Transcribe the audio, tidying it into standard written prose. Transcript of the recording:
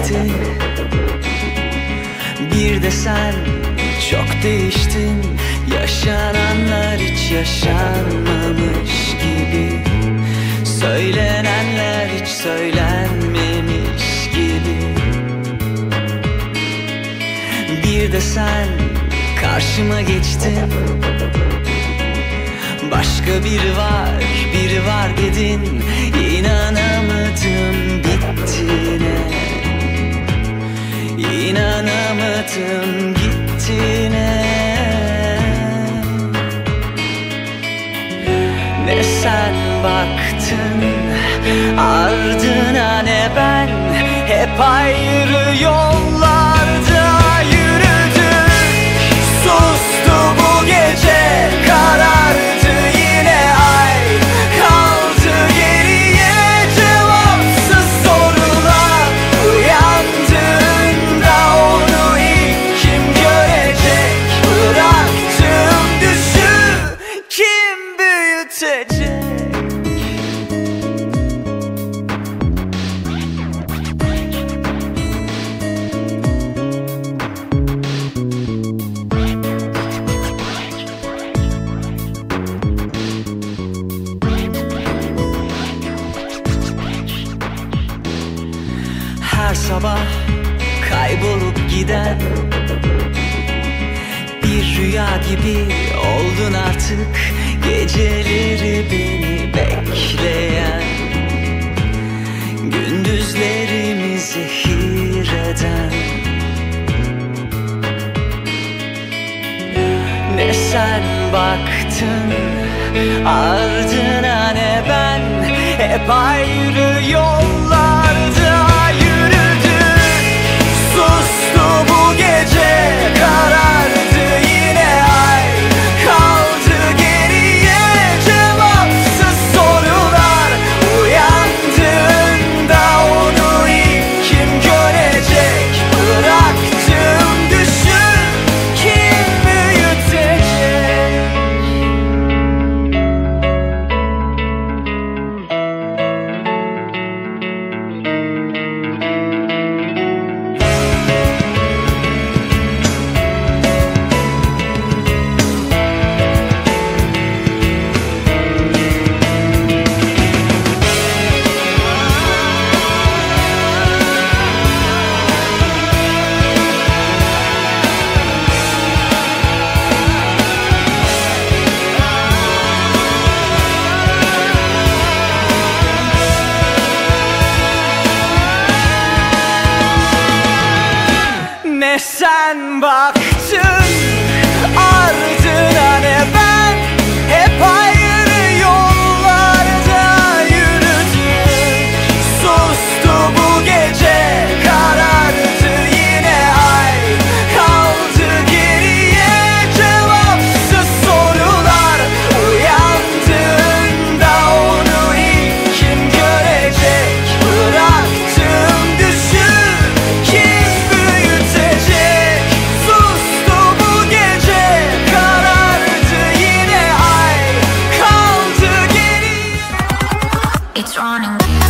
bitti. Bir de sen çok değiştin. Yaşananlar hiç yaşanmamış gibi, söylenenler hiç söylenmemiş gibi. Bir de sen karşıma geçtin. Başka biri var dedin. İnanamadım bittiğine, İnanamadım gittiğine. Ne sen baktın ardına ne ben, hep ayrı yollarda yürüdük. Sustu bu gece, karardı yine ay. Kaldı geriye cevapsız sorular. Uyandığında onu ilk kim görecek? Bıraktığım düşü kim büyütecek? Her sabah kaybolup giden bir rüya gibi oldun artık. Geceleri beni bekleyen, gündüzlerimi zehir eden. Ne sen baktın ardına ne ben, hep ayrı yollarda yürüdük. Sustu bu gece, karardı yine ay. Kaldı geriye cevapsız sorular. Uyandığında onu ilk kim görecek? Bıraktığım düşü kim büyütecek? Ne sen baktın ardına ne ben, hep ayrı yollarda yürüdük. Sustu bu gece, karardı yine ay. Kaldı geriye cevapsız sorular. Uyandığında onu ilk kim görecek? Bıraktığım düşü kim büyütecek? Sustu bu gece, karardı yine ay. Kaldı geriye. It's running.